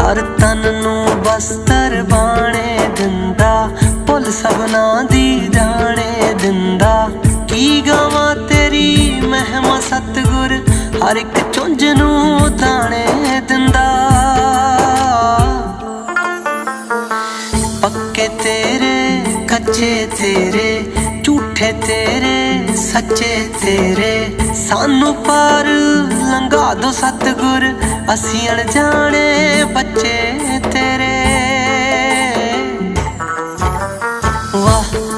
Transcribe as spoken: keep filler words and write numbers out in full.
हर तन नू बस्तर बाणे दिंदा, भुल सबना दी जाने दिंदा। की गावां तेरी महिमा सतगुर, हर एक चुंझ नू दाने दिंदा। पक्के तेरे कच्चे तेरे, झूठे तेरे सच्चे तेरे, सानू पार लंघा दो सतगुर, असी अणजाने